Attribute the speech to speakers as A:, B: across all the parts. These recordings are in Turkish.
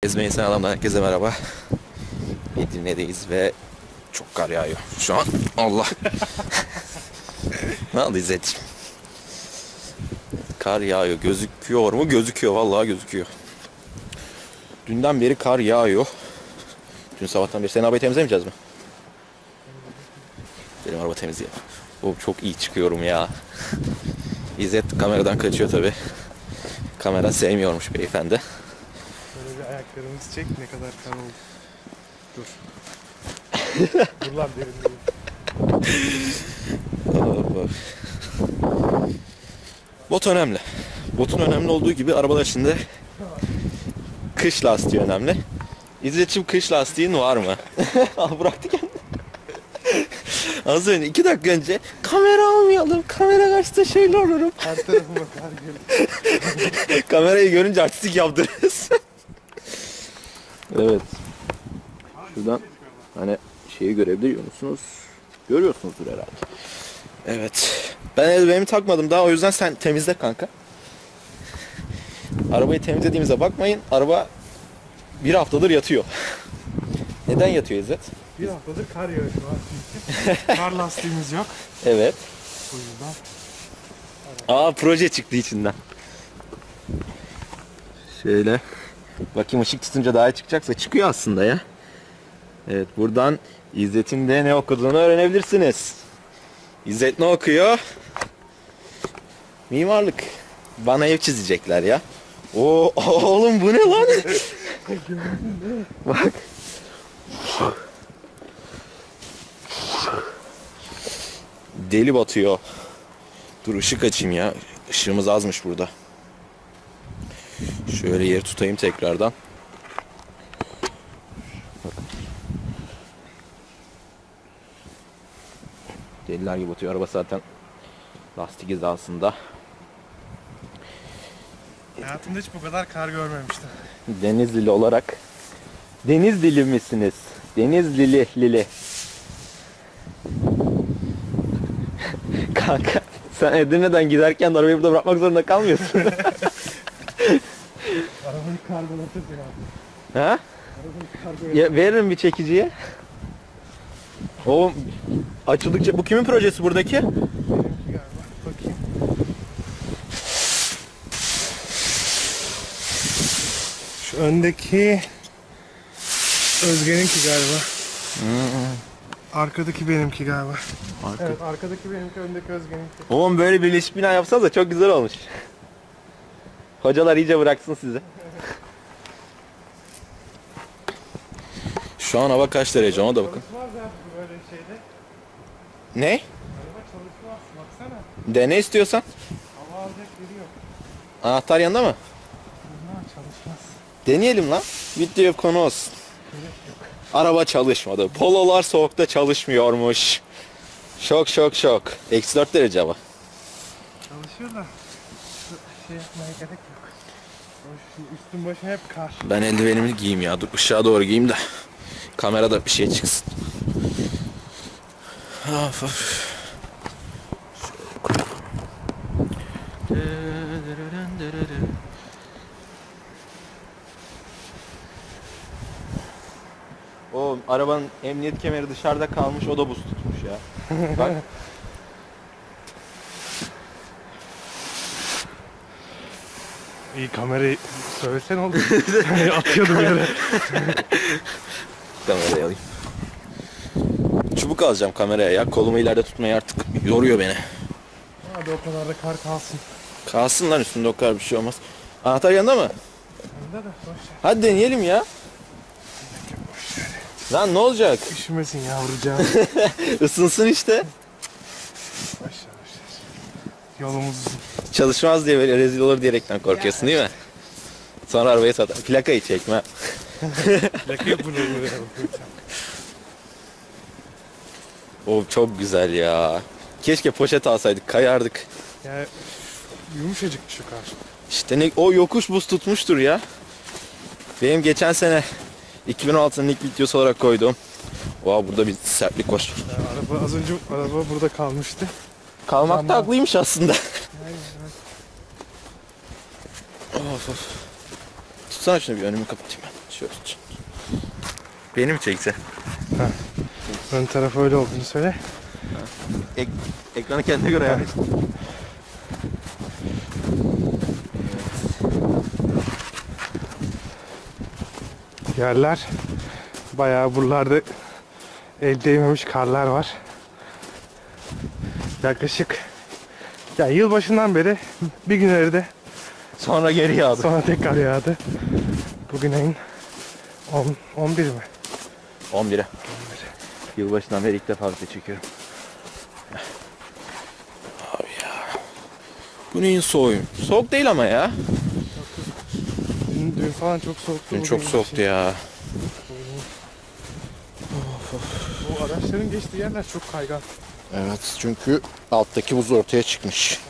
A: Ezme İnsan Adam'dan herkese merhaba. Edirne'deyiz ve çok kar yağıyor şu an. Allah. Ne oldu İzzet'ciğim? Kar yağıyor. Gözüküyor mu? Gözüküyor. Vallahi gözüküyor. Dünden beri kar yağıyor. Dün sabahtan beri. Senin arabayı temizlemeyeceğiz mi? Benim araba temiz ya. Oğlum çok iyi çıkıyorum ya. İzzet kameradan kaçıyor tabi. Kamera sevmiyormuş beyefendi.
B: Böyle bir ayaklarımızı çek, ne kadar kar oldu. Dur. Dur lan, derin değil.
A: Bot önemli. Botun önemli olduğu gibi arabalar içinde kış lastiği önemli. İzzet'ciğim kış lastiğin var mı? Al bıraktı kendini. Az önce 2 dakika önce kamera almayalım. Kamera karşısında şöyle olurum.
B: Her tarafıma kar geliyor.
A: Kamerayı görünce artistik yaptırırız. Evet. Şuradan hani şeyi görebiliyor musunuz? Görüyorsunuzdur herhalde. Evet. Ben eldivenimi takmadım daha, o yüzden sen temizle kanka. Arabayı temizlediğimize bakmayın. Araba bir haftadır yatıyor. Neden yatıyor İzzet?
B: Bir haftadır kar yağıyor şu an çünkü. Kar lastiğimiz yok.
A: Evet.
B: Bu yüzden.
A: Aa, proje çıktı içinden. Şöyle. Bakayım, ışık tutunca daha iyi çıkacaksa çıkıyor aslında ya. Evet, buradan İzzet'in de ne okuduğunu öğrenebilirsiniz. İzzet ne okuyor? Mimarlık. Bana ev çizecekler ya. Oo, oğlum bu ne lan? Bak. Deli batıyor. Dur ışık açayım ya. Işığımız azmış burada. Şöyle yeri tutayım tekrardan. Deliler gibi batıyor. Araba zaten lastik hizasında.
B: Hayatımda hiç bu kadar kar görmemiştim.
A: Denizlili olarak. Denizlili misiniz? Denizlili. Kanka sen Edirne'den giderken arabayı burada bırakmak zorunda kalmıyorsun.
B: Arabayı kargolatırsın abi.
A: Ha?
B: Arabayı kargolatırsın.
A: Ya, veririm bir çekiciye. O açıldıkça bu kimin projesi buradaki?
B: Benimki galiba. Bakayım. Şu öndeki Özge'ninki galiba. Arkadaki benimki galiba. Evet, arkadaki benimki, öndeki Özge'ninki.
A: Oğlum böyle birleşik bina yapsanız da çok güzel olmuş. Hocalar iyice bıraksın sizi. Şu an hava kaç derece, ona da bakın.
B: Çalışmaz ya böyle şeyde.
A: Ne?
B: Araba çalışmaz. Baksana.
A: De ne istiyorsan.
B: Hava alacak yeri yok.
A: Anahtar yanında mı?
B: Bunlar çalışmaz.
A: Deneyelim lan. Video konu olsun. Araba çalışmadı. Pololar soğukta çalışmıyormuş. Şok. Eksi 4 derece hava.
B: Çalışıyor da şey yapmaya gerek yok. O şimdi üstün başına hep kar.
A: Ben eldivenimi giyeyim ya. Dur ışığa doğru giyeyim de kamerada bir şey çıksın. Of. O arabanın emniyet kemeri dışarıda kalmış, o da buz tutmuş ya. Bak.
B: İyi, kamerayı söylesen oldu. Atıyordum yere.
A: Kamerayı alayım. Çubuk alacağım kameraya ya. Kolumu ileride tutmayı artık yoruyor beni.
B: Hadi o kadar da kar kalsın.
A: Kalsın lan, üstünde o kadar bir şey olmaz. Anahtar yanında mı?
B: Bende de boş ver.
A: Hadi deneyelim ya. Lan ne olacak?
B: Üşümesin yavrucağım.
A: Isınsın işte.
B: Boş ver. Yolumuz uzun.
A: Çalışmaz diye böyle rezil olur diyerekten korkuyorsun değil mi? Sonra arabayı sat. Plakayı çekme.
B: Plakayı bunu
A: O çok güzel ya. Keşke poşet alsaydık, kayardık.
B: Ya yumuşacık şu kar.
A: İşte ne, o yokuş buz tutmuştur ya. Benim geçen sene 2016'nın ilk videosu olarak koyduğum. Oha, burada bir sertlik var.
B: Ya araba az önce burada kalmıştı.
A: Kalmakta
B: Tamam.
A: haklıymış aslında.
B: Aynen.
A: Of. Tutsana şunu, bir önümü kapatayım ben. Şöyle. Beni mi çekse?
B: Ön tarafı öyle olduğunu söyle.
A: Ekranı kendine göre yani.
B: Yerler bayağı buralarda el değmemiş karlar var. Yaklaşık ya yılbaşından beri bir gün eridi.
A: Sonra geri yağdı.
B: Sonra tekrar yağdı. Bugün ayın 11 mi?
A: 11'e. Yılbaşından beri ilk defa video çekiyorum. Abi ya. Bu neyin soğuğu? Soğuk değil ama ya.
B: Dün falan çok soğuktu.
A: Dün
B: bugün
A: çok soğuktu ya.
B: Bu araçların geçtiği yerler çok kaygan.
A: Evet, çünkü alttaki buz ortaya çıkmış.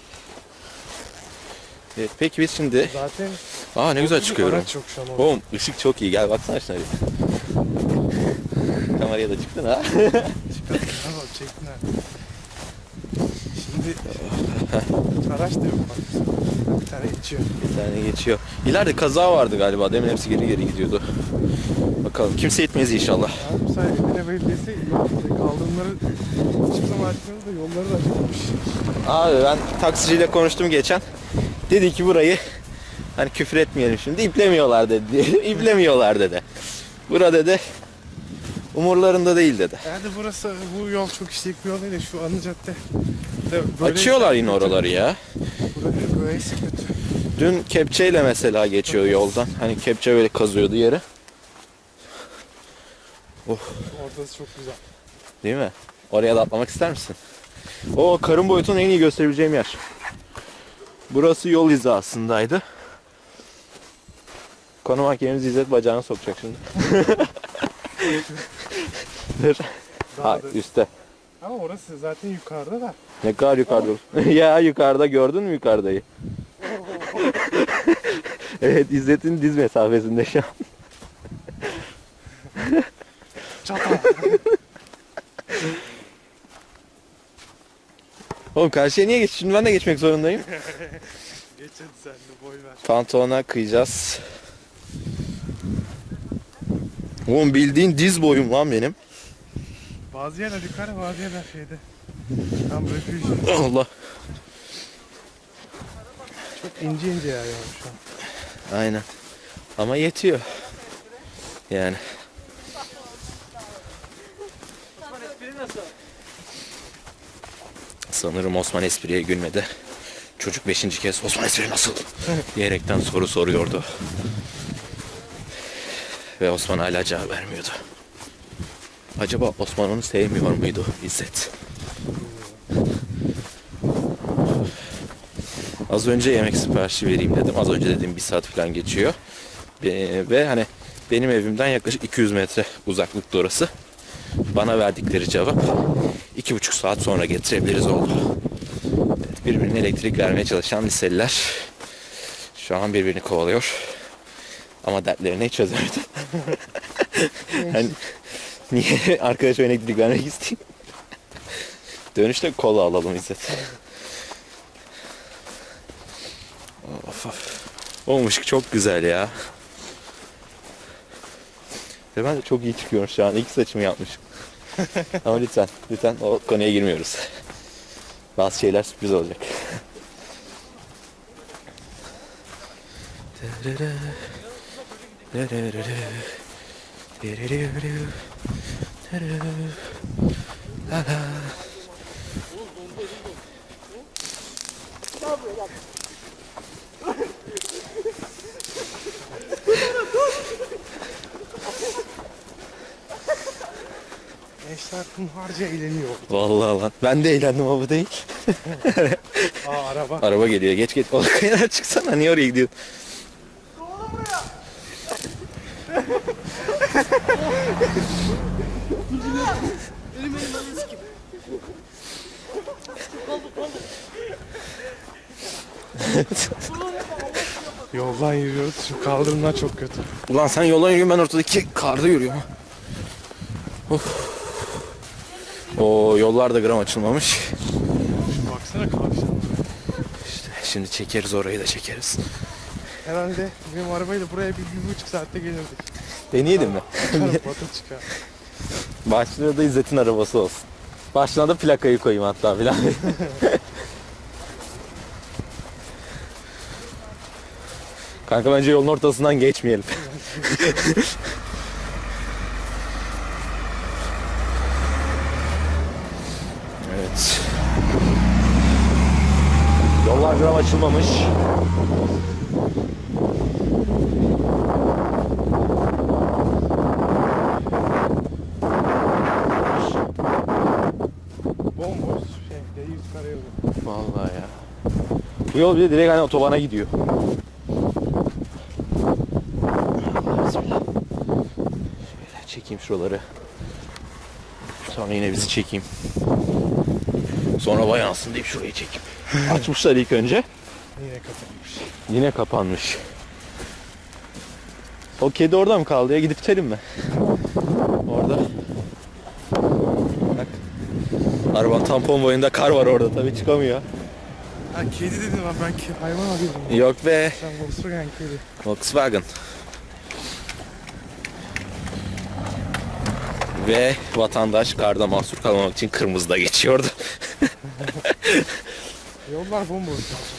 A: Evet, peki biz şimdi...
B: Zaten
A: Aa ne güzel
B: bir
A: çıkıyorum.
B: araç yok şu an orada.
A: Oğlum ışık çok iyi, gel baksana şuna bir. Kameraya da çıktın ha.
B: Tamam çektiler. Şimdi araç da yok bak. Bir tane geçiyor.
A: Bir tane geçiyor. İleride kaza vardı galiba, demin hepsi geri geri gidiyordu. Bakalım, kimse etmez inşallah.
B: Abi bu sayede Edirne Belediyesi kaldırımları hiçbir zaman açmıyoruz da yolları da açılmış.
A: Abi ben taksiciyle konuştum geçen. Dedi ki burayı, hani küfür etmeyelim şimdi, iplemiyorlar dedi. İplemiyorlar dedi. Bura dedi, umurlarında değil dedi.
B: Yani burası, bu yol çok işlek bir yol değil de şu ana cadde. De böyle
A: Açıyorlar yine oraları ya.
B: Burası böyle kötü.
A: Dün kepçeyle mesela geçiyor yoldan. Hani kepçe böyle kazıyordu yere.
B: Ortası çok güzel.
A: Değil mi? Oraya da atlamak ister misin? O karın boyutunu en iyi gösterebileceğim yer. Burası yol hizasındaydı. Konu mahkememiz İzzet bacağını sokacak şimdi. Dur. Ha, üstte.
B: Ama orası zaten yukarıda da.
A: Ne kadar yukarıda? Ya yukarıda, gördün mü yukarıdayı? Evet, İzzet'in diz mesafesinde şu an.
B: Çatal.
A: Oğlum karşıya niye geç? Şimdi ben de geçmek zorundayım.
B: Geç hadi sen de boy ver.
A: Pantolona kıyacağız. Oğlum bildiğin diz boyum lan benim.
B: Bazı yerler yukarı, bazı yerler şeyde. Tam böyle
A: Allah.
B: çok ince ince yer yani şu an.
A: Aynen. Ama yetiyor. Yani. Sanırım Osman espriye gülmedi. Çocuk 5. kez Osman espri nasıl diyerekten soru soruyordu. Ve Osman hala cevap vermiyordu. Acaba Osman onu sevmiyor muydu İzzet? Az önce yemek siparişi vereyim dedim. Az önce dediğim 1 saat falan geçiyor. Ve hani benim evimden yaklaşık 200 metre uzaklıkta orası. Bana verdikleri cevap 2,5 saat sonra getirebiliriz oldu. Evet, birbirine elektrik vermeye çalışan liseliler şu an birbirini kovalıyor. Ama dertlerini hiç çözemedi. Yani, niye arkadaşa elektrik vermek isteyeyim? Dönüşte kola alalım İzzet. Of of. Oğlum ışık çok güzel ya. Ve ben de çok iyi çıkıyorum şu an. İlk saçımı yapmışım. Ama lütfen o konuya girmiyoruz. Bazı şeyler sürpriz olacak.
B: Gençler hunharca eğleniyor.
A: Vallahi lan. Ben de eğlendim ama bu değil.
B: Aa araba.
A: Araba geliyor. Geç geç. O kayadan çıksana. Niye oraya gidiyorsun?
B: Yoldan yürüyoruz. Şu kaldırımlar çok kötü.
A: Ulan sen yoldan yürüyorsun, ben ortadaki karda yürüyorum. Of. O yollar da gram açılmamış.
B: Baksana karşıdan.
A: İşte şimdi çekeriz, orayı da çekeriz.
B: Herhalde benim arabayla buraya bir 1,5 saatte gelirdik.
A: Deneyelim mi?
B: Batı çıkar.
A: Başlığı da İzzet'in arabası olsun. Başına da plakayı koyayım hatta filan. Kanka bence yolun ortasından geçmeyelim. Evet. Yollar gram açılmamış.
B: Bomboş şey, yüz karayolu.
A: Vallahi ya. Bu yol bir de direkt hani otobana gidiyor. Bismillah. Şöyle çekeyim şuraları. Sonra yine bizi çekeyim. Sonra bayansın deyip şurayı çekeyim. Açmışlar ilk önce.
B: Yine kapanmış.
A: Yine kapanmış. O kedi orada mı kaldı ya? Gidip itelim mi? Orada. Bak. Arabanın tampon boyunda kar var orada, tabii çıkamıyor.
B: Ha kedi dedim lan, ben hayvan arıyorum.
A: Yok be.
B: Sen Volkswagen kedi.
A: Volkswagen. Ve vatandaş karda mahsur kalmamak için kırmızıda geçiyordu.
B: Yollar bomboş.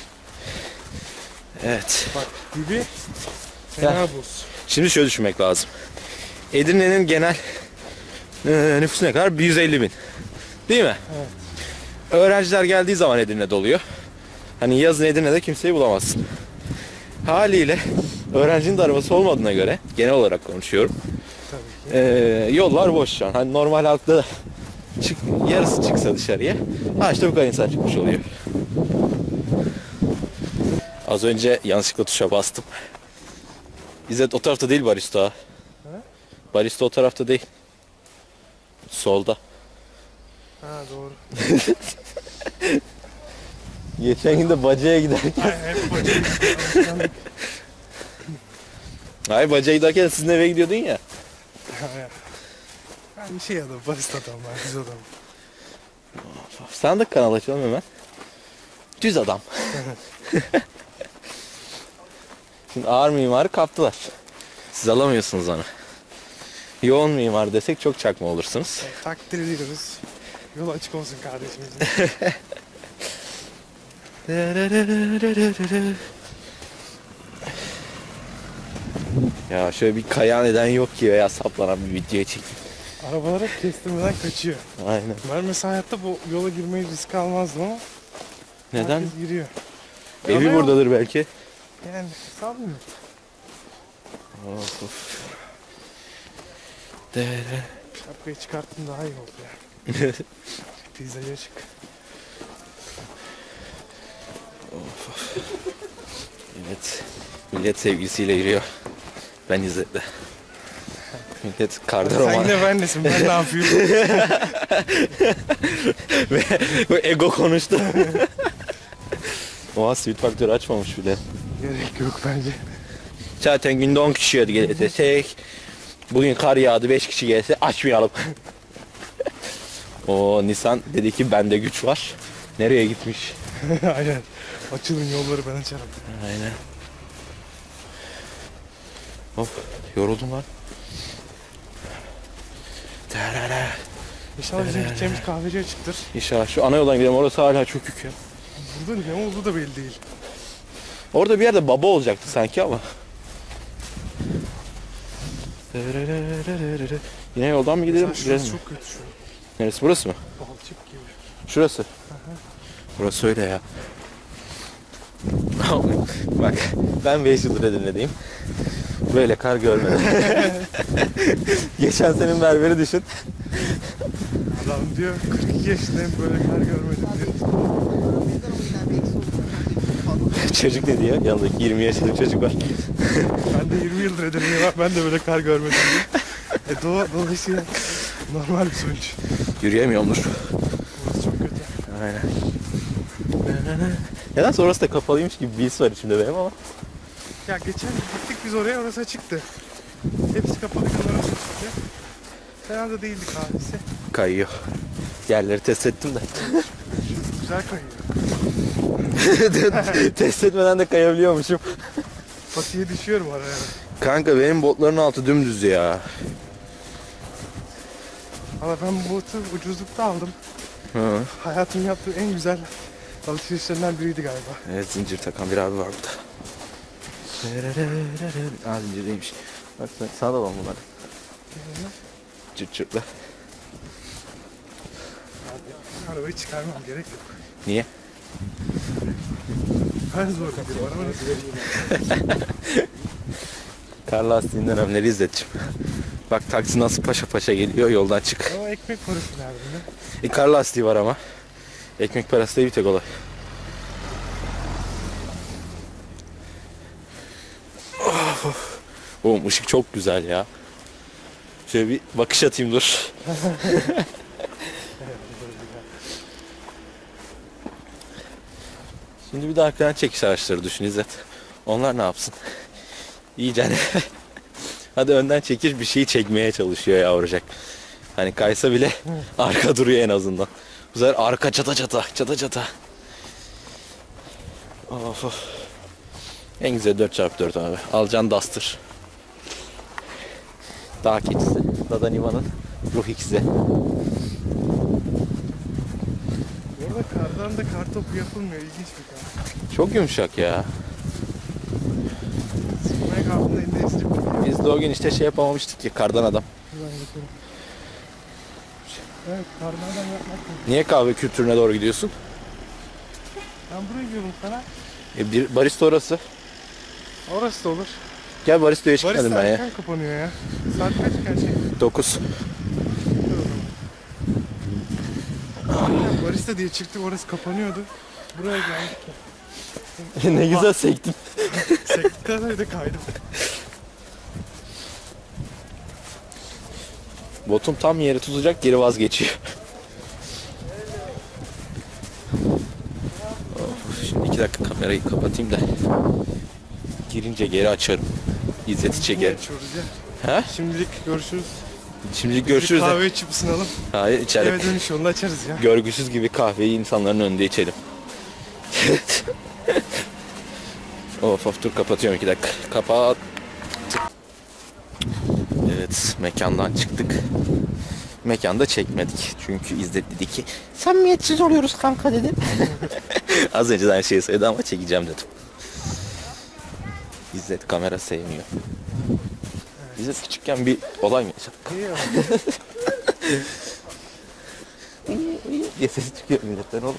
A: Evet.
B: Bak dibi fena buz.
A: Şimdi şöyle düşünmek lazım. Edirne'nin genel nüfusu ne kadar? 150 bin. Değil mi?
B: Evet.
A: Öğrenciler geldiği zaman Edirne doluyor. Hani yazın Edirne'de kimseyi bulamazsın. Haliyle öğrencinin de arabası olmadığına göre, genel olarak konuşuyorum,
B: Tabii ki.
A: yollar boş şu an. Hani normal halkta da yarısı çıksa dışarıya, ha işte bu kadar insan çıkmış oluyor. Az önce yanlışlıkla tuşa bastım. İzzet o tarafta değil barista. Barista o tarafta değil. Solda.
B: Ha doğru.
A: Geçen gün de bacaya giderken.
B: Ay, hep bacak.
A: Hayır, bacaya giderken sizin eve gidiyordun ya.
B: Ben şey adam, barista adam var, düz adam.
A: Sen de kanal açalım hemen. Düz adam. Şimdi ağır mimarı kaptılar. Siz alamıyorsunuz onu. Yoğun mimar desek çok çakma olursunuz.
B: Takdir ediyoruz. Yol açık olsun kardeşimizin.
A: Ya şöyle bir kayan eden yok ki veya saplanan bir videoya çekeyim.
B: Arabalar hep kestirmeden kaçıyor.
A: Aynen.
B: Ben mesela hayatta bu yola girmeyi risk almazdım ama
A: Neden?
B: herkes giriyor.
A: Evi
B: Ama
A: buradadır belki.
B: yani sanmıyorum.
A: Of, of.
B: Şapkayı çıkarttım, daha iyi oldu ya. Pizzacıya çık.
A: Evet. Millet sevgilisiyle yürüyor. Ben İzzet'le. Millet karda roman.
B: Sen de ben nesin? Ben ne yapıyorum?
A: Ve ego konuştu. Oha, Sweet Factory açmamış bile.
B: Gerek yok bence.
A: Zaten günde 10 kişi gelsek. Bugün kar yağdı, 5 kişi gelse açmayalım. O Nisan dedi ki bende güç var. Nereye gitmiş?
B: Aynen. Açılın yolları, ben açarım.
A: Aynen. Of, yoruldum lan. Tarara.
B: İnşallah bizim gideceğimiz kahveci açıktır.
A: İnşallah şu ana yoldan gidelim, orası hala çökük ya.
B: Burada ne oldu da belli değil.
A: Orada bir yerde baba olacaktı sanki ama. Yine yoldan mı gidelim?
B: Mesela şurası çok kötü şu.
A: Neresi, burası mı?
B: Balçık gibi.
A: Şurası. Burası öyle ya. Bak, ben 5 yıldır Edirne'deyim. Böyle kar görmedim. Geçen senin berberi düşün.
B: Adam diyor 42 yaşındayım, böyle kar görmedim diyor.
A: Çocuk ne diyor? Yanındaki 20 yaşındaki çocuk var.
B: Ben de 20 yıldır Edirne'ye var, ben de böyle kar görmedim diyor. Dolayısıyla normal bir sonuç.
A: Yürüyemiyormuş.
B: Burası çok kötü.
A: Aynen. Nedense orası da kapalıymış gibi bir his var içimde benim ama.
B: Ya geçen gittik biz oraya, orası açıktı. Hepsi kapalı, orası açıktı. Fena da değildi kahvesi.
A: Kayıyor. Yerleri test ettim de.
B: Güzel kayıyor.
A: Test etmeden de kayabiliyormuşum.
B: Patiye düşüyorum ara ara.
A: Kanka benim botların altı dümdüz ya.
B: Ama ben bu botu ucuzlukta aldım.
A: Hı.
B: Hayatımın yaptığı en güzel alışverişlerinden biriydi galiba.
A: Evet, zincir takan bir abi var burada. Aa, zincir değilmiş. Bak sana da var bunlar. Çırt çırtlı.
B: Arabayı çıkarmam gerek yok.
A: Niye?
B: Ben zor gidiyorum. Arabanı
A: Kar lastiğinin önemleri İzzet'ciğim. Bak taksi nasıl paşa paşa geliyor, yoldan çık.
B: Ama ekmek parası nerede?
A: Kar lastiği var ama. Ekmek parası değil bir tek olay. Of. Oğlum ışık çok güzel ya. Şöyle bir bakış atayım dur. Şimdi bir de arkadan çekiş araçları düşün İzzet. Onlar ne yapsın? İyice hadi önden çekiş bir şeyi çekmeye çalışıyor yavrucak. Hani kaysa bile arka duruyor en azından. Bu sefer arka çata çata çata çata. Of of. En güzel 4x4 abi. Alacaksın Duster. Dağ keçisi. Dada Niva'nın ruh ikisi.
B: Bu arada kardan da kar topu yapılmıyor. İlginç bir kar.
A: Çok yumuşak ya.
B: Sıkmaya kaldığında elinde esici buluyor.
A: Biz de o gün işte şey yapamamıştık ki kardan adam.
B: Evet, kardan adam yapmak lazım.
A: Niye kahve kültürüne doğru gidiyorsun?
B: Ben buraya gidiyorum sana.
A: Bir barista orası.
B: Orası da olur.
A: Gel baristaya çıkmadım
B: Barista
A: ben ya.
B: erken kapanıyor ya. Saat kaç gerçekten?
A: 9.
B: Barista diye çıktık, orası kapanıyordu. Buraya geldik.
A: Ne güzel sektim.
B: Sektik kadar da kaydım.
A: Botum tam yeri tutacak, geri vazgeçiyor. Of, şimdi 2 dakika kamerayı kapatayım da girince geri açarım. İzzet'i çekerim.
B: Açıyoruz ya.
A: Ha?
B: Şimdilik görüşürüz.
A: Şimdilik görüşürüz.
B: Bir
A: de.
B: kahve içip ısınalım.
A: Hayır, içerim.
B: Eve dönüş yolunu açarız ya.
A: Görgüsüz gibi kahveyi insanların önünde içelim. Of of, dur kapatıyorum 2 dakika. Kapat. Evet, mekandan çıktık. Mekanda çekmedik. Çünkü İzzet dedi ki samimiyetsiz oluyoruz kanka dedi. Az önce de aynı şeyi söyledi ama çekeceğim dedim. İzzet kamera sevmiyor. İzzet küçükken bir olay mı yaşadık?
B: İyi ya.
A: diye sesi çıkıyor milletten oğlum.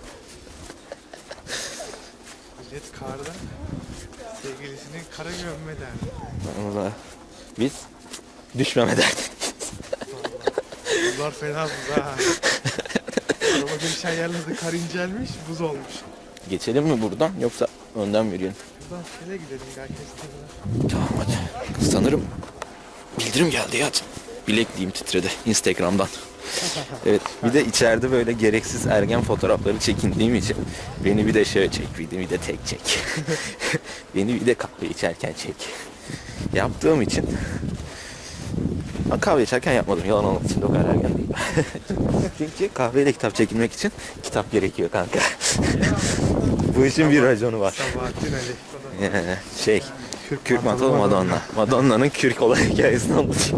B: Millet karda sevgilisini kara gömme derdi.
A: Ama biz düşmeme derdik.
B: Buzlar fena buz ha. Araba geçen yerlerde kar incelmiş, buz olmuş.
A: Geçelim mi buradan yoksa önden mi yürüyelim?
B: Buradan şöyle gidelim gel kestirine.
A: Tamam hadi. Sanırım bildirim geldi ya. Bilekliğim titredi Instagram'dan. Evet, bir de içeride böyle gereksiz ergen fotoğrafları çekindiğim için beni bir de şöyle çek, bir de tek çek. Beni bir de kahve içerken çek. Yaptığım için ama kahve içerken yapmadım, yalan olmasın, o kadar ergen değil. Çünkü kahveyle kitap çekilmek için kitap gerekiyor kanka. Bu işin bir raconu var.
B: Sabahattin Ali.
A: Şey, Kürk Mantolu Madonna. Madonna'nın kürk olay hikayesini anlatıyor.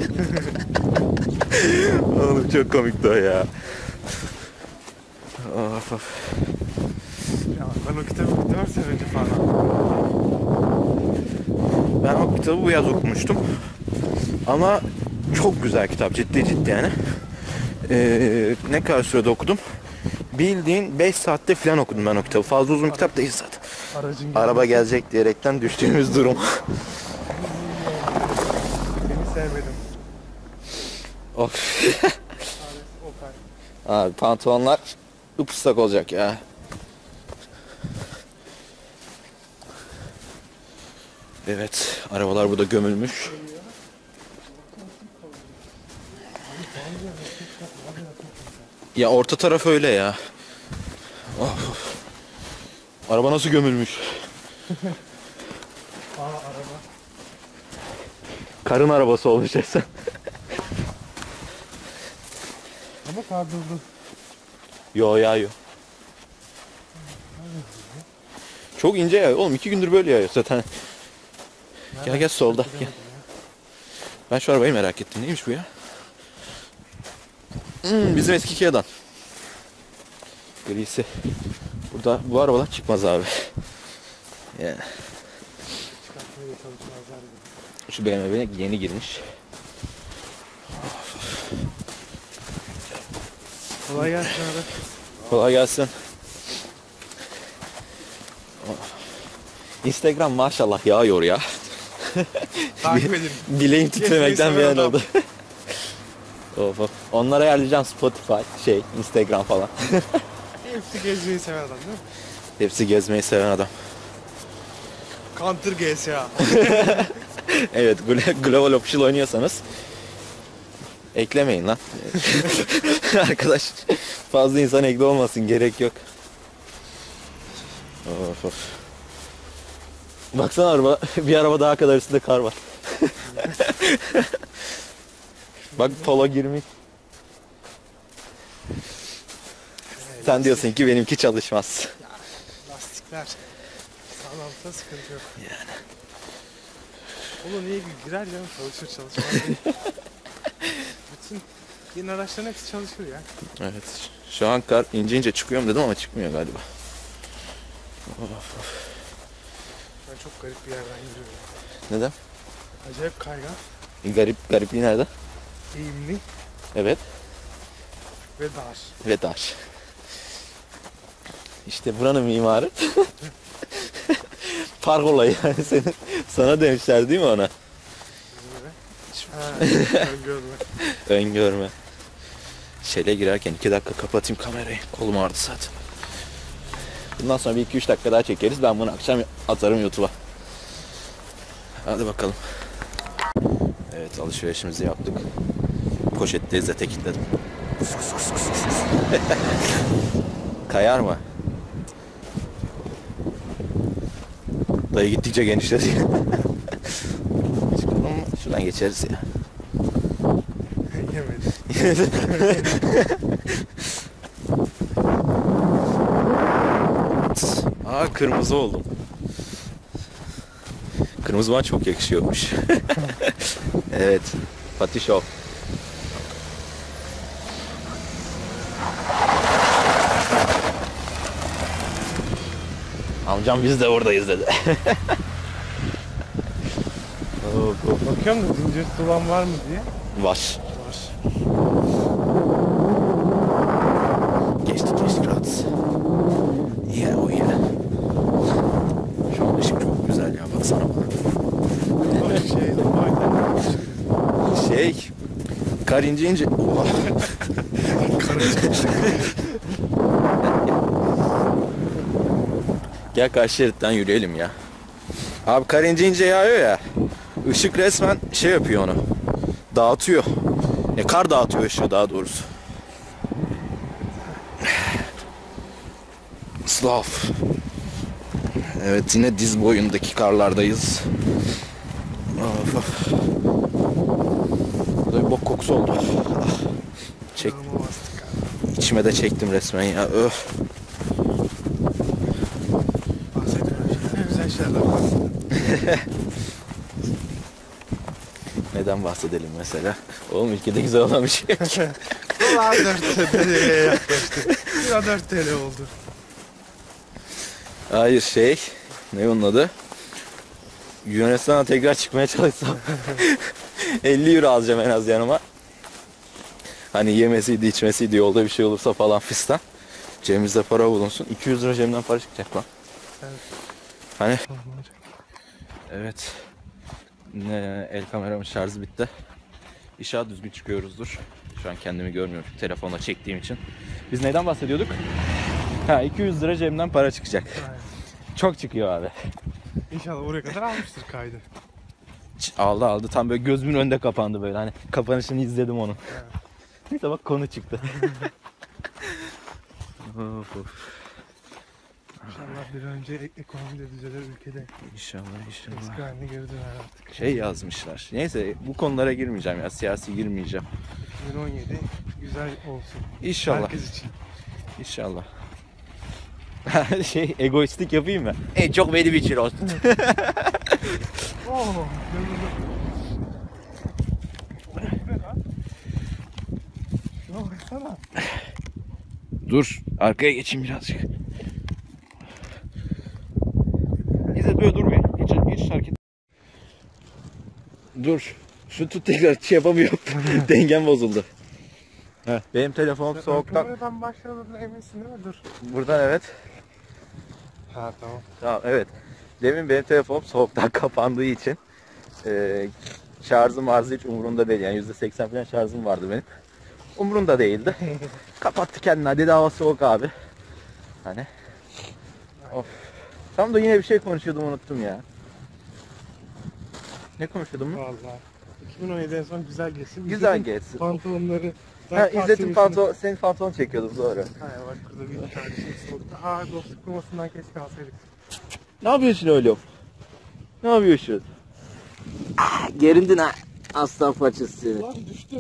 A: Oğlum çok komikti o ya. Of of.
B: Ya ben o kitabı 4 sene önce falan.
A: Ben o kitabı bu yaz okumuştum. Ama çok güzel kitap, ciddi yani. Ne kadar sürede okudum? Bildiğin 5 saatte falan okudum ben o kitabı. Fazla uzun kitap değil zaten.
B: Aracın
A: Araba gelecek diyerekten düştüğümüz durum.
B: Seni sevmedim.
A: Of.
B: Okay.
A: Abi pantolonlar ıpıslak olacak ya. Evet, arabalar burada gömülmüş. Ya orta taraf öyle ya. Of. Araba nasıl gömülmüş?
B: Araba.
A: Karın arabası olmuş esen.
B: Ama kar durdu.
A: Yo yağıyor. Çok ince yağıyor. Oğlum 2 gündür böyle yağıyor zaten. Gel gel solda. Gel. Ben şu arabayı merak ettim. Neymiş bu ya? Bizim eski Kia'dan. Grisi. Burada bu arabalar çıkmaz abi. Yani.
B: Çıkartmaya çalışmazlar gibi.
A: Şu BMW yeni girmiş.
B: Kolay gelsin abi.
A: Kolay gelsin. Instagram maşallah yağıyor ya.
B: Takip edin.
A: Bileğim titremekten bir
B: Gezmeyi
A: an
B: seven
A: oldu. Of. Onlara ayarlayacağım Spotify, Instagram falan.
B: Hepsi gezmeyi seven adam değil mi?
A: Hepsi gezmeyi seven adam.
B: Counter GSA.
A: Evet, Global Official oynuyorsanız eklemeyin lan. Arkadaş, fazla insan ekli olmasın, gerek yok. Of. Baksana bir araba daha kadar üstünde kar var. Bak polo girmiş. Sen diyorsun ki benimki çalışmaz.
B: Lastikler. Sağlamsa sıkıntı yok. Yani. Oğlum niye girer canım, çalışır çalışmaz değil. Bütün yeni araçların hepsi çalışır ya.
A: Evet. Şu an kar ince ince çıkıyorum dedim ama çıkmıyor galiba. Of.
B: Ben çok garip bir yerden yürüyorum.
A: Neden?
B: Acayip kaygan,
A: Garipliği nerede?
B: eğimli
A: Evet.
B: ve dar.
A: Ve dar. İşte buranın mimarı. Park olayı yani sana demişler değil mi ona?
B: Görme.
A: Öngörme. Şele girerken 2 dakika kapatayım kamerayı. Kolum ağrıdı zaten. Bundan sonra bir 2-3 dakika daha çekeriz. Ben bunu akşam atarım YouTube'a. Hadi bakalım. Evet, alışverişimizi yaptık. Poşetteyiz de tekitledim. Kayar mı? Dayı gittikçe genişledi. Çıkalım mı? Şuradan geçeriz ya.
B: Yemedi.
A: Aa, kırmızı oldum. Kırmızı bana çok yakışıyormuş. Evet. Fatih Show. Amcam biz de oradayız dedi.
B: Bakıyorum da zincir tutulan var mı diye.
A: Var.
B: Var.
A: Geçtik rahat. Yeah, oh yeah. Şu an ışık çok güzel ya, baksana bana. Kar ince. Oha. Gel karşı şeritten yürüyelim ya. Abi kar ince yağıyor ya. Işık resmen şey yapıyor onu. Dağıtıyor. Kar dağıtıyor ışığı daha doğrusu. Slav. Evet, yine diz boyundaki karlardayız. Of. Burada bir bok kokusu oldu. Çek. İçime de çektim resmen ya. Öf.
B: Güzel şeyler var.
A: Neden bahsedelim mesela? Oğlum ülkede güzel olan bir şey yok.
B: Dolar 4 TL'ye yaklaştı. Lira 4 TL oldu.
A: Hayır ne onun adı? Yunanistan'a tekrar çıkmaya çalışsam 50 euro alacağım en az yanıma. Hani yemesiydi içmesiydi yolda bir şey olursa falan fistan. Cebimizde para bulunsun. 200 lira cebimden para çıkacak lan.
B: Evet.
A: Hani evet. El kameramın şarjı bitti. İnşallah düzgün çıkıyoruzdur. Şu an kendimi görmüyorum telefonla çektiğim için. Biz neyden bahsediyorduk? 200 lira cebimden para çıkacak.
B: Aynen.
A: Çok çıkıyor abi.
B: İnşallah oraya kadar almıştır kaydı.
A: Aldı. Tam böyle gözümün önünde kapandı böyle. Hani kapanışını izledim onun.
B: Evet.
A: Neyse bak konu çıktı. Of.
B: İnşallah bir önce ekonomi de düzelir ülkede.
A: İnşallah.
B: Eski haline geri döner artık.
A: Yazmışlar. Neyse bu konulara girmeyeceğim ya. Siyasi girmeyeceğim.
B: 2017 güzel olsun.
A: İnşallah.
B: Herkes için.
A: İnşallah. Egoistlik yapayım mı? En çok benim için olsun.
B: Oh, şuna baksana.
A: Dur, arkaya geçeyim birazcık. İzzet böyle dur bir. Hiç hareket. Dur. Şu tut tekrar şey yapamıyorum. Dengem bozuldu. Heh, benim telefonum soğuktan.
B: Kameradan başladığına eminsin değil mi? Dur.
A: Buradan evet.
B: Ha tamam.
A: Tamam evet. Demin benim telefonum soğuktan kapandığı için şarjım arzı hiç umurunda değil. Yani %80 falan şarjım vardı benim. Umurunda değildi. Kapattı kendine. Dedi hava soğuk abi. Hani. Of. Tam da yine bir şey konuşuyordum unuttum ya. Ne konuşuyordum?
B: Vallahi. 2017 en son güzel geçsin.
A: Güzel
B: İzzet'in
A: geçsin.
B: Pantolonları.
A: Ha, İzzet'in pantolon, senin pantolon çekiyordum doğru.
B: Hayır bak burada bir kardeşim soğukta. Aa dostluk kumasından keşke alsaydık.
A: Ne yapıyorsun öyle? Ne yapıyorsun? Gerindin ha. Aslan paçası.
B: Lan düştü.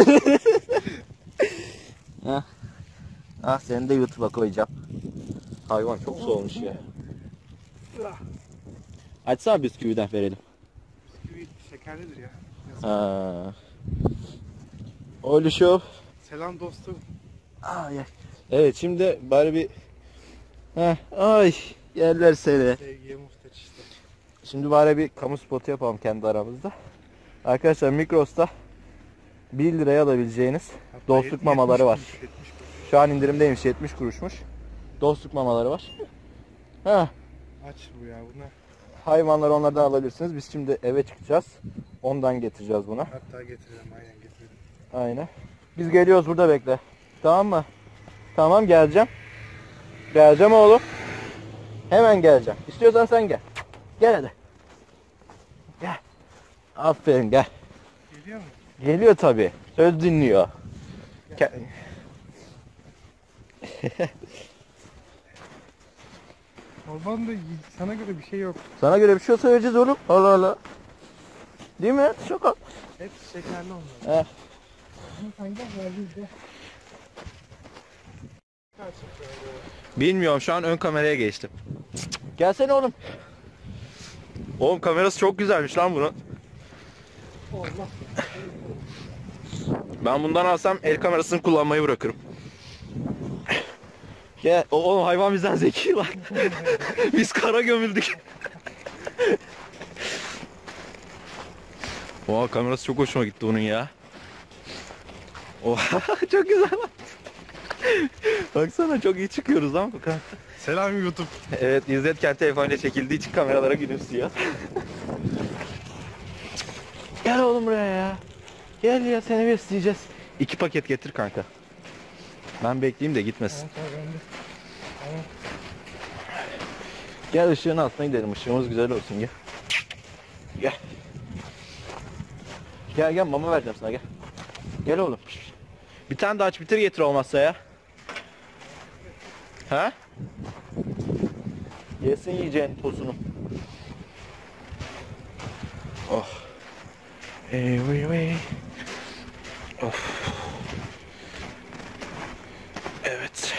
A: Ha. Ah seni de YouTube'a koyacağım. Hayvan çok soğumuş ya. Açsana bisküviden verelim.
B: Bisküvi şekerlidir ya.
A: Ha. Oluşum.
B: Selam dostum.
A: Ay. Evet şimdi bari bir ay yerler seni.
B: Sevgiye muhtaç işte.
A: Şimdi bari bir kamu spotu yapalım kendi aramızda. Arkadaşlar Migros'ta 1 liraya alabileceğiniz
B: Hatta
A: dostluk mamaları var.
B: 70 kuruş.
A: Şu an indirimdeymiş 70 kuruşmuş. Dostluk mamaları var. Ha,
B: Aç bu ya bunlar.
A: hayvanları onlardan alabilirsiniz. Biz şimdi eve çıkacağız. Ondan getireceğiz buna.
B: Hatta getireceğim aynen getirdim.
A: Aynen. Biz geliyoruz burada bekle. Tamam mı? Tamam geleceğim. Geleceğim oğlum. Hemen geleceğim. İstiyorsan sen gel. Gel hadi. Gel. Aferin gel.
B: Geliyor mu?
A: Geliyor tabii. Söz dinliyor.
B: Ormanda sana göre bir şey yok.
A: Sana göre bir şey söyleyeceğiz oğlum. Allah Allah. Değil mi? Şaka.
B: Hepsi şekerli onlar.
A: Heh.
B: Ama sen gel bizde.
A: Bilmiyorum şu an ön kameraya geçtim. Gelsene oğlum. Oğlum kamerası çok güzelmiş lan bunun.
B: Allah.
A: Ben bundan alsam el kamerasını kullanmayı bırakırım. Ya oğlum hayvan bizden zeki lan. Biz kara gömüldük. Oha kamerası çok hoşuma gitti bunun ya. Oha çok güzel lan. Baksana çok iyi çıkıyoruz lan.
B: Selam YouTube.
A: Evet İzzet kendi telefonuyla çekildiği için kameralara gülümsüyor. Gel oğlum buraya ya. Gel ya seni besleyeceğiz. 2 paket getir kanka. Ben bekleyeyim de gitmesin. Gel ışığın altına gidelim. Işığımız güzel olsun gel. Gel. Gel gel mama vereceğim sana gel. Gel oğlum. Bir tane daha aç bitir getir olmazsa ya. Ha? Yesin yiyeceğin tosunu. Oh. Of. Evet.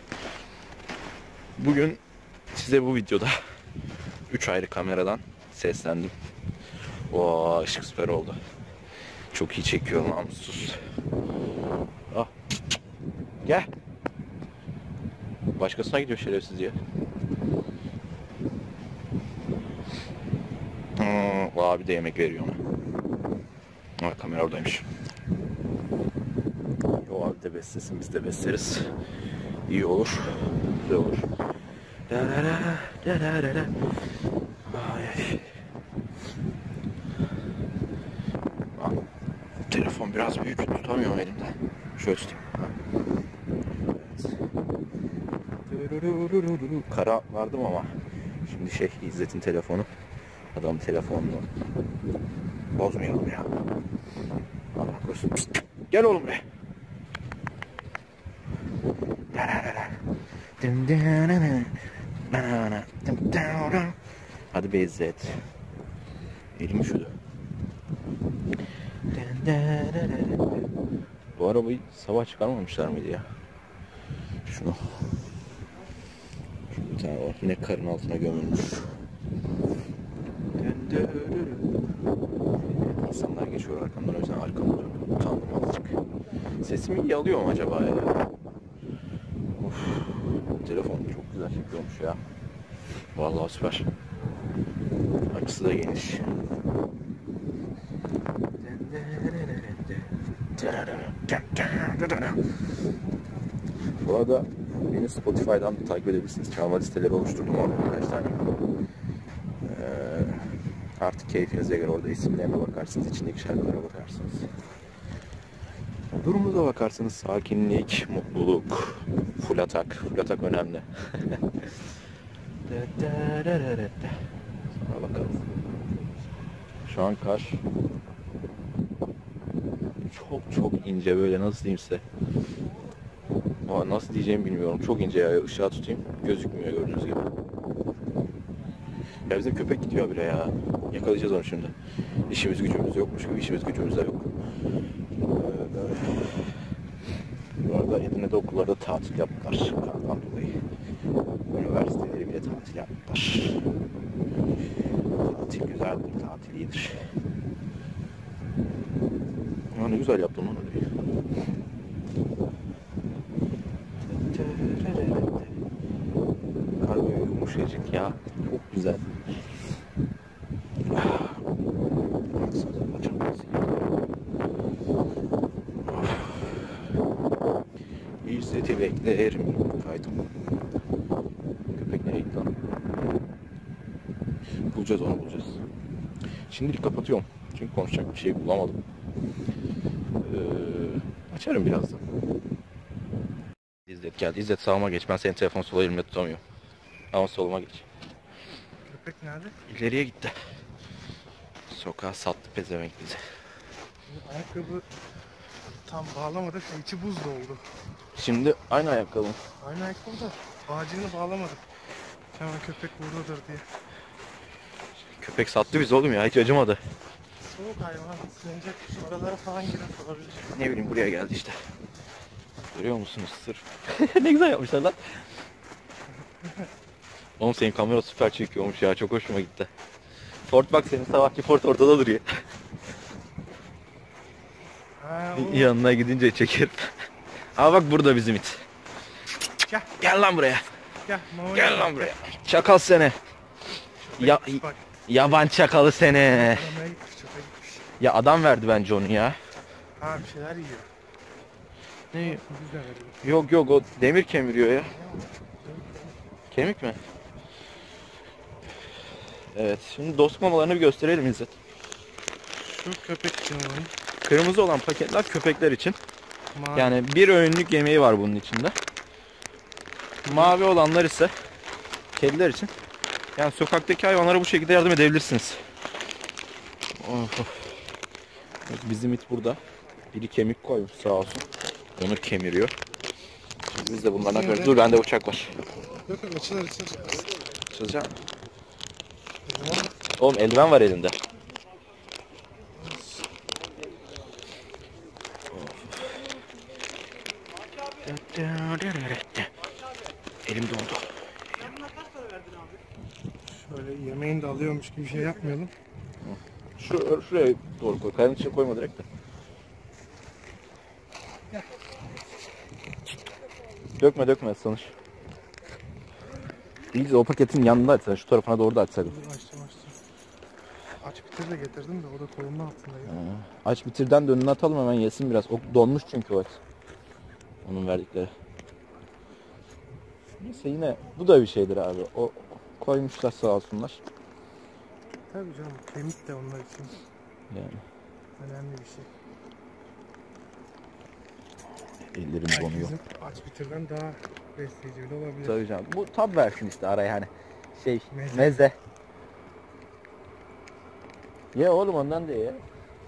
A: Bugün size bu videoda 3 ayrı kameradan seslendim. Oo, ışık süper oldu. Çok iyi çekiyor namussuz. Ah. Gel. Başkasına gidiyor şerefsiz ya. O abi de yemek veriyor ona. Ha, kamera oradaymış. O abi de beslesin biz de besleriz. İyi olur. Güzel olur. Ay. Telefon biraz büyük tutamıyorum elimde. Şöyle tutayım. Kara vardım ama şimdi İzzet'in telefonu. Adam telefonunu bozmayalım ya. Allah korusun. Gel oğlum be. Hadi be İzzet. Elim üşüdü. Bu arabayı sabah çıkarmamışlar mıydı ya? Şunu. Bir tane var. Yine karın altına gömülmüş. İnsanlar geçiyor arkamdan, o yüzden arkamda dönüyorum. Utandım azıcık. Sesimi iyi alıyor mu acaba ya? Of, telefon çok güzel çekiyormuş ya. Vallahi süper. Açısı da geniş. Bu arada beni Spotify'dan da takip edebilirsiniz. Çalma listeleri oluşturdum orada birkaç tane. Artık keyfinize göre orada isimlerine bakarsınız, içindeki şarkılara bakarsınız. Durumunuza bakarsınız. Sakinlik, mutluluk, full atak. Full atak önemli. Sonra bakalım. Şu an kar çok ince, böyle nasıl diyeyim size. Nasıl diyeceğimi bilmiyorum. Çok ince ya. Işığa tutayım. Gözükmüyor gördüğünüz gibi. Ya bizim köpek gidiyor bile ya. Yakalayacağız onu şimdi. İşimiz gücümüz yokmuş gibi, işimiz gücümüz de yok. Bu arada Edirne'de okullarda tatil yaptılar. Kardan dolayı. Üniversiteleri bile tatil yaptılar. Tatil güzeldir, tatil iyidir. Ya ne güzel yaptım onu. Kar böyle yumuşacık ya. Çok güzel. İzzeti beklerim. Kaydım. Köpek nereye gitti lan? Bulacağız, onu bulacağız. Şimdilik kapatıyorum. Çünkü konuşacak bir şey bulamadım. Açarım birazdan. İzzet geldi. İzzet sağıma geç. Ben senin telefonu sola elimle tutamıyorum. Ama soluma geç.
B: Köpek nerede?
A: İleriye gitti. Sokağa sattı pezevenk bizi.
B: Ayakkabı tam bağlamadı. İçi buz doldu.
A: Şimdi aynı ayakkabı.
B: Aynı ayakkabı da bağcığını bağlamadık. Hemen köpek buradadır diye.
A: Köpek sattı bizi oğlum ya. Hiç acımadı.
B: Soğuk hayvan. Sınacak şu aralara falan girer olabilir.
A: Ne bileyim buraya geldi işte. Görüyor musunuz sırf? Ne güzel yapmışlar lan. Oğlum senin kamera süper çekiyormuş ya. Çok hoşuma gitti. Ford bak, senin sabahki Ford ortada duruyor.
B: Ha,
A: Yanına gidince çekerim. Ama bak burada bizim it.
B: Gel.
A: Gel lan buraya.
B: Gel,
A: Gel lan buraya. Çakal seni. Ya,
B: Bak.
A: yaban çakalı seni.
B: Aramaya gitmiş, çöpe gitmiş.
A: Ya adam verdi bence onu ya.
B: Ha, bir şeyler yiyor.
A: Ne?
B: Biz de verelim.
A: Yok o demir kemiriyor ya. Kemik mi? Evet, şimdi dost mamalarını bir gösterelim İzzet.
B: Şu köpek için onun.
A: Kırmızı olan paketler köpekler için.
B: Mavi.
A: Yani bir öğünlük yemeği var bunun içinde. Mavi olanlar ise kediler için. Yani sokaktaki hayvanlara bu şekilde yardım edebilirsiniz. Of. Bak, bizim it burada. Biri kemik koymuş sağ olsun. Onu kemiriyor. Şimdi biz de bunlardan görüyoruz. Dur, bende uçak var.
B: Yok, açılır.
A: Açılacak. Oğlum eldiven var elinde. Elim dondu.
B: Şöyle yemeğini de alıyormuş gibi bir şey yapmayalım.
A: Şuraya doğru koy. Kayanın içine koyma direkt de. Dökme sonuç. İyice o paketin yanında açsaydın. Şu tarafına doğru da açsaydın.
B: Açtım. Aç bitir de getirdim de o da kolunun altındaydı.
A: Aç bitirden de önüne atalım, hemen yesin biraz. O donmuş çünkü o et. Onun verdikleri. Neyse, yine bu da bir şeydir abi. O koymuşlar sağ olsunlar.
B: Tabii canım, kemik de onlar için
A: Yani
B: önemli bir şey.
A: ellerim donuyor.
B: Bizim aç bitirden daha besleyici bile olabilir.
A: Tabii canım. Bu tab versin işte araya, hani şey
B: Meze.
A: meze. Ye oğlum, ondan da ye.
B: Allah.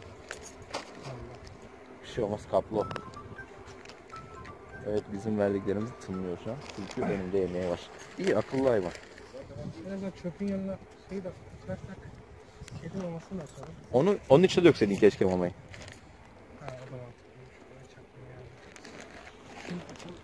A: Bir şey olmaz, kaplı o. Evet, bizim verdiklerimizi tınlıyor şu an. Çünkü önümde yemeği var. İyi, akıllı hayvan.
B: En azından çöpün yanına şeyi de koyarsak kedi mamasını da atalım.
A: Onun içine dökseydin keşke mamayı.
B: Ha, o da mantıklıymış. Oraya çaktım yani.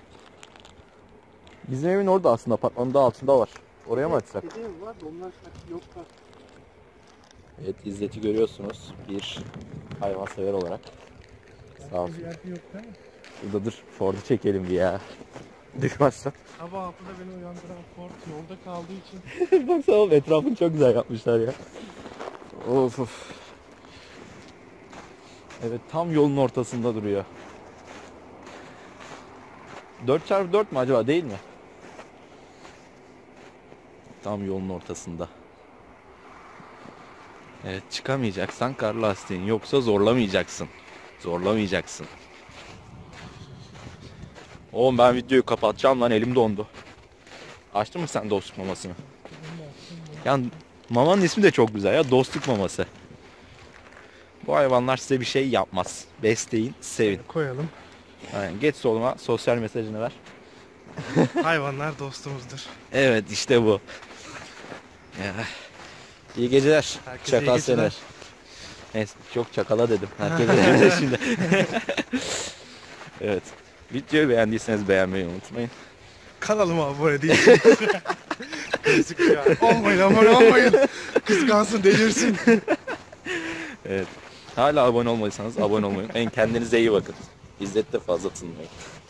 A: Bizim evin orada aslında, apartmanın da altında var. Oraya mı açsak?
B: Kedi evi var da onlar yoklar.
A: Evet, İzzet'i görüyorsunuz bir hayvansever olarak. Sağ olsun.
B: Bir yerde yok değil mi?
A: Burada dur, Ford'u çekelim bir ya. Düşmezsen.
B: Sabah 6'da beni uyandıran Ford yolda kaldığı için
A: Baksana oğlum, etrafını çok güzel yapmışlar ya. Of of. Evet, tam yolun ortasında duruyor. 4x4 mü acaba, değil mi? Tam yolun ortasında. Evet, çıkamayacaksan kar lastiğin yoksa zorlamayacaksın. Zorlamayacaksın. Oğlum ben videoyu kapatacağım lan, elim dondu. Açtın mı sen dostluk mamasını? Yani mamanın ismi de çok güzel ya, dostluk maması. Bu hayvanlar size bir şey yapmaz. Besleyin, sevin.
B: koyalım.
A: Yani geç soluma, sosyal mesajını ver.
B: Hayvanlar dostumuzdur.
A: Evet, işte bu. Ya. İyi geceler.
B: Herkese
A: Çakal
B: iyi geceler.
A: seni. Neyse, çok çakala dedim. Herkese şimdi. Evet. Videoyu beğendiyseniz beğenmeyi unutmayın.
B: Kanalıma abone değilsiniz. Klasik ya. Olmayın, abone olmayın. Kıskansın, delirsin.
A: Evet. Hala abone olmadıysanız abone olmayı unutmayın. Kendinize iyi bakın. İzzet'te fazla tınmayın.